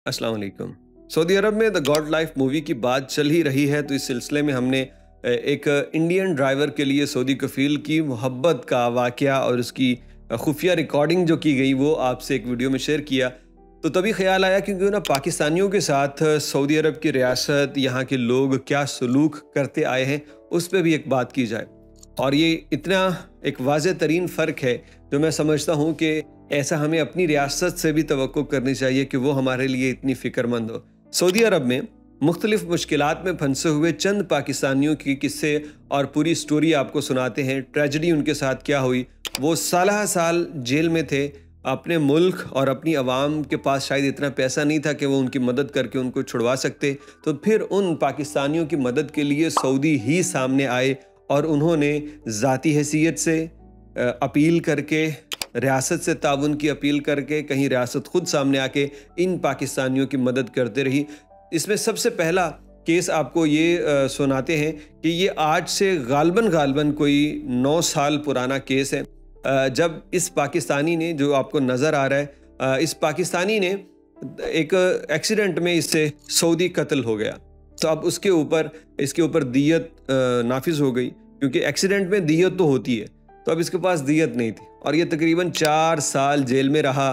अस्सलाम वालेकुम। सऊदी अरब में द गॉड लाइफ मूवी की बात चल ही रही है, तो इस सिलसिले में हमने एक इंडियन ड्राइवर के लिए सऊदी कफील की मोहब्बत का वाक़या और उसकी खुफिया रिकॉर्डिंग जो की गई वो आपसे एक वीडियो में शेयर किया। तो तभी ख्याल आया क्योंकि ना पाकिस्तानियों के साथ सऊदी अरब की रियासत, यहाँ के लोग क्या सलूक करते आए हैं, उस पर भी एक बात की जाए। और ये इतना एक वाज़ेह तरीन फ़र्क है जो मैं समझता हूँ कि ऐसा हमें अपनी रियासत से भी तवक्को करनी चाहिए कि वो हमारे लिए इतनी फ़िक्रमंद हो। सऊदी अरब में मुख्तलिफ़ मुश्किलात में फंसे हुए चंद पाकिस्तानियों की किस्से और पूरी स्टोरी आपको सुनाते हैं। ट्रेजेडी उनके साथ क्या हुई, वो साल साल जेल में थे, अपने मुल्क और अपनी आवाम के पास शायद इतना पैसा नहीं था कि वो उनकी मदद करके उनको छुड़वा सकते, तो फिर उन पाकिस्तानियों की मदद के लिए सऊदी ही सामने आए और उन्होंने ज़ाती हैसियत से अपील करके, रियासत से ताउन की अपील करके, कहीं रियासत खुद सामने आके इन पाकिस्तानियों की मदद करते रही। इसमें सबसे पहला केस आपको ये सुनाते हैं कि ये आज से गालबन कोई 9 साल पुराना केस है, जब इस पाकिस्तानी ने, जो आपको नज़र आ रहा है, इस पाकिस्तानी ने एक एक्सीडेंट में इससे सऊदी कत्ल हो गया। तो अब इसके ऊपर दियत नाफिज हो गई, क्योंकि एक्सीडेंट में दियत तो होती है, तो अब इसके पास दियत नहीं थी और ये तकरीबन 4 साल जेल में रहा।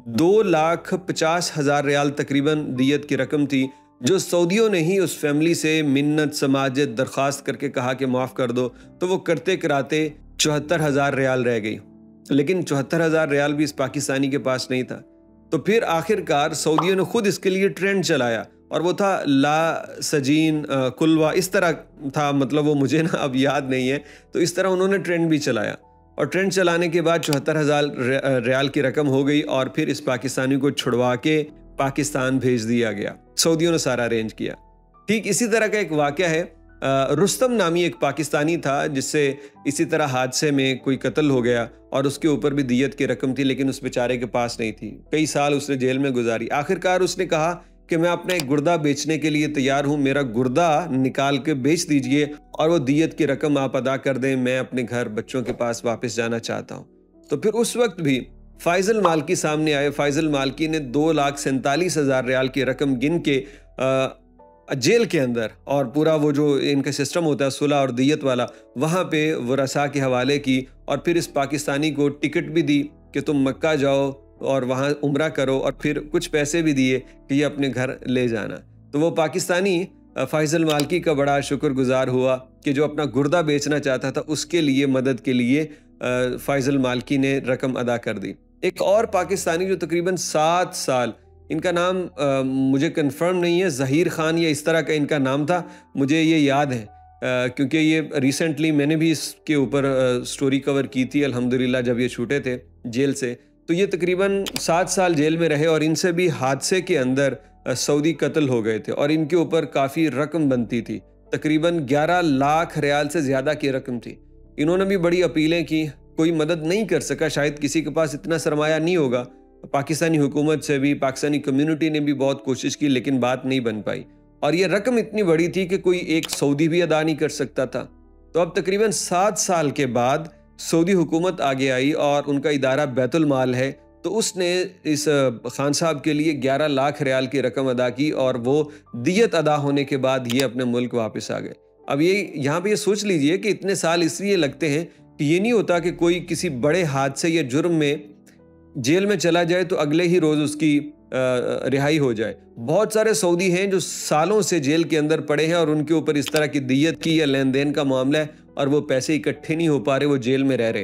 2,50,000 रियाल तकरीबन दियत की रकम थी, जो सऊदियों ने ही उस फैमिली से मिन्नत समाजत दरख्वास्त करके कहा कि माफ़ कर दो, तो वो करते कराते 74,000 रियाल रह गई। लेकिन 74,000 रियाल भी इस पाकिस्तानी के पास नहीं था। तो फिर आखिरकार सऊदियों ने खुद इसके लिए ट्रेंड चलाया, और वो था ला सजीन कुलवा, इस तरह था, मतलब वो मुझे ना अब याद नहीं है। तो इस तरह उन्होंने ट्रेंड भी चलाया और ट्रेंड चलाने के बाद 74,000 रियाल की रकम हो गई और फिर इस पाकिस्तानी को छुड़वा के पाकिस्तान भेज दिया गया। सऊदियों ने सारा अरेंज किया। ठीक इसी तरह का एक वाक़या है, रुस्तम नामी एक पाकिस्तानी था जिससे इसी तरह हादसे में कोई कत्ल हो गया और उसके ऊपर भी दियत की रकम थी, लेकिन उस बेचारे के पास नहीं थी। कई साल उसने जेल में गुजारी। आखिरकार उसने कहा कि मैं अपना एक गुर्दा बेचने के लिए तैयार हूँ, मेरा गुर्दा निकाल के बेच दीजिए और वो दियत की रकम आप अदा कर दें, मैं अपने घर बच्चों के पास वापस जाना चाहता हूँ। तो फिर उस वक्त भी फ़ाइज़ल मालकी सामने आए। फ़ाइज़ल मालकी ने 2,47,000 रियाल की रकम गिन के जेल के अंदर, और पूरा वो जो इनका सिस्टम होता है सुलह और दियत वाला, वहाँ पे वरसा के हवाले की और फिर इस पाकिस्तानी को टिकट भी दी कि तुम मक्का जाओ और वहाँ उम्रा करो, और फिर कुछ पैसे भी दिए कि ये अपने घर ले जाना। तो वो पाकिस्तानी फ़ाइज़ल मालकी का बड़ा शुक्रगुजार हुआ कि जो अपना गुर्दा बेचना चाहता था उसके लिए मदद के लिए फ़ाइज़ल मालकी ने रकम अदा कर दी। एक और पाकिस्तानी जो तकरीबन 7 साल, इनका नाम मुझे कंफर्म नहीं है, ज़हीर ख़ान या इस तरह का इनका नाम था, मुझे ये याद है क्योंकि ये रिसेंटली मैंने भी इसके ऊपर स्टोरी कवर की थी अल्हम्दुलिल्लाह, जब ये छूटे थे जेल से। तो ये तकरीबन 7 साल जेल में रहे और इनसे भी हादसे के अंदर सऊदी कत्ल हो गए थे और इनके ऊपर काफ़ी रकम बनती थी, तकरीबन 11 लाख रियाल से ज़्यादा की रकम थी। इन्होंने भी बड़ी अपीलें की, कोई मदद नहीं कर सका, शायद किसी के पास इतना सरमाया नहीं होगा। पाकिस्तानी हुकूमत से भी, पाकिस्तानी कम्युनिटी ने भी बहुत कोशिश की, लेकिन बात नहीं बन पाई और ये रकम इतनी बड़ी थी कि कोई एक सऊदी भी अदा नहीं कर सकता था। तो अब तकरीबन 7 साल के बाद सऊदी हुकूमत आगे आई और उनका इदारा बैतुल माल है, तो उसने इस खान साहब के लिए 11 लाख रियाल की रकम अदा की और वो दियत अदा होने के बाद ये अपने मुल्क वापस आ गए। अब ये यहाँ पे ये सोच लीजिए कि इतने साल इसलिए लगते हैं कि ये नहीं होता कि कोई किसी बड़े हादसे या जुर्म में जेल में चला जाए तो अगले ही रोज़ उसकी रिहाई हो जाए। बहुत सारे सऊदी हैं जो सालों से जेल के अंदर पड़े हैं और उनके ऊपर इस तरह की दियत की या लेन देन का मामला है और वो पैसे इकट्ठे नहीं हो पा रहे, वो जेल में रह रहे।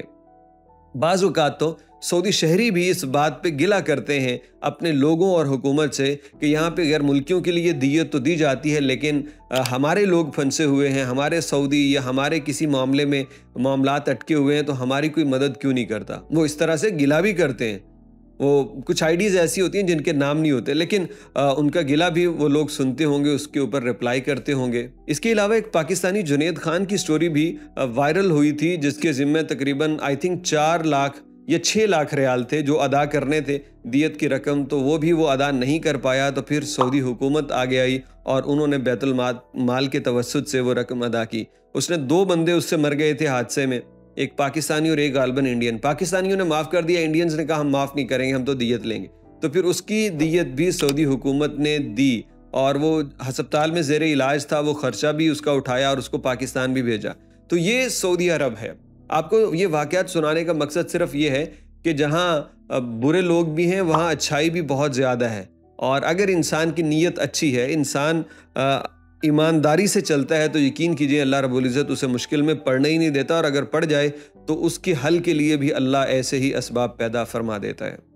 बाज़ औक़ात तो सऊदी शहरी भी इस बात पे गिला करते हैं अपने लोगों और हुकूमत से कि यहाँ पे गैर मुल्कियों के लिए दियत तो दी जाती है, लेकिन हमारे लोग फंसे हुए हैं, हमारे सऊदी या हमारे किसी मामले में मामलात अटके हुए हैं, तो हमारी कोई मदद क्यों नहीं करता। वो इस तरह से गिला भी करते हैं। वो कुछ आईडीज़ ऐसी होती हैं जिनके नाम नहीं होते, लेकिन उनका गिला भी वो लोग सुनते होंगे, उसके ऊपर रिप्लाई करते होंगे। इसके अलावा एक पाकिस्तानी जुनैद खान की स्टोरी भी वायरल हुई थी, जिसके ज़िम्मे तकरीबन आई थिंक 4 लाख या 6 लाख रियाल थे जो अदा करने थे दियत की रकम, तो वो भी वो अदा नहीं कर पाया। तो फिर सऊदी हुकूमत आगे आई और उन्होंने बैतुल माल के तवस्सुत से वो रकम अदा की। उसने 2 बंदे उससे मर गए थे हादसे में, एक पाकिस्तानी और एक गालबन इंडियन। पाकिस्तानियों ने माफ़ कर दिया, इंडियंस ने कहा हम माफ़ नहीं करेंगे, हम तो दियत लेंगे। तो फिर उसकी दियत भी सऊदी हुकूमत ने दी, और वो हस्पताल में ज़ेरे इलाज था, वो खर्चा भी उसका उठाया और उसको पाकिस्तान भी भेजा। तो ये सऊदी अरब है। आपको ये वाक़यात सुनाने का मकसद सिर्फ ये है कि जहाँ बुरे लोग भी हैं वहाँ अच्छाई भी बहुत ज़्यादा है, और अगर इंसान की नीयत अच्छी है, इंसान ईमानदारी से चलता है, तो यकीन कीजिए अल्लाह रब्बुल इज़्ज़त उसे मुश्किल में पड़ने ही नहीं देता, और अगर पड़ जाए तो उसके हल के लिए भी अल्लाह ऐसे ही असबाब पैदा फरमा देता है।